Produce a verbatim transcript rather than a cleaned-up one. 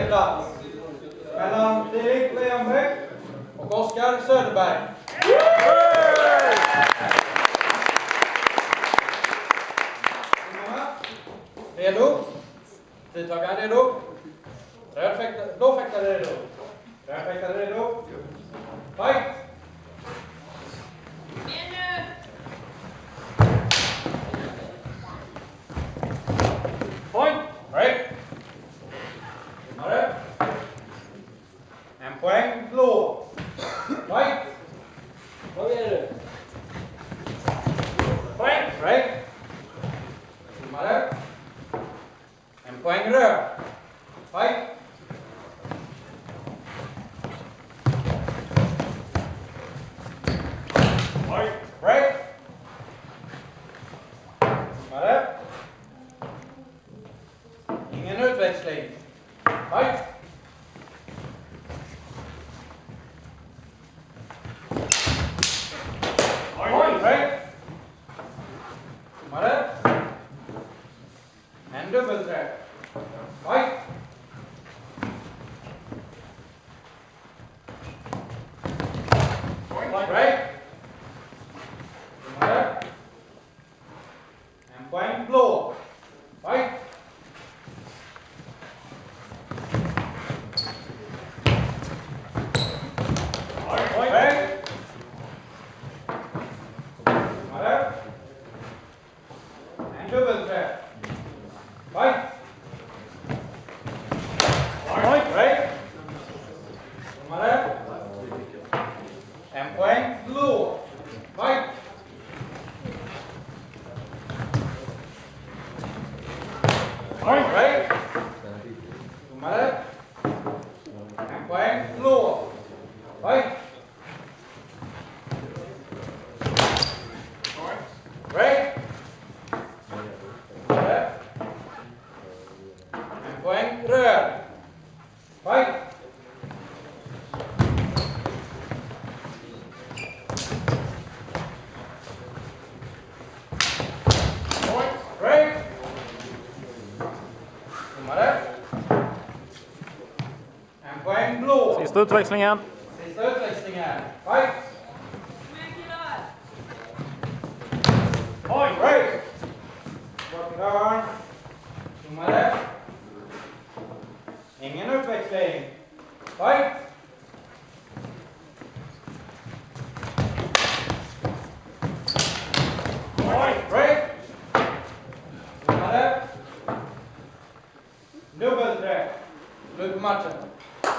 tredje plats. Mellan Filip Leonbäck och Oskar Söderberg. Redo? Tidtagaren redo? Röd fäktare, blå fäktare redo? Röd fäktare redo? Fight! Point! Break! Domare. En poäng blå. Fight! Vad är det? Poäng! Break! Domare. En poäng röd. Fight! Fight! Break! Domare. Ingen utväxling. Fight! Point! Break! Domare. En dubbelträff. Fight! Point! Break! Domare. En poäng blå. Fight! Point! Break! Domare. En dubbelträff. Fight! Point! Break! Domare. En poäng blå. Fight! Point! Break! Domare. En poäng blå. Fight! Break! Domare. En poäng röd. Fight! Point! Break! Domare. En poäng blå. Sista utväxlingen. Sista utväxlingen. Fight! Point! Break! Bortrörn. Domare. Ingen utväxling. Fight! Point! Break! Domare. Dubbelträff. Slut på matchen.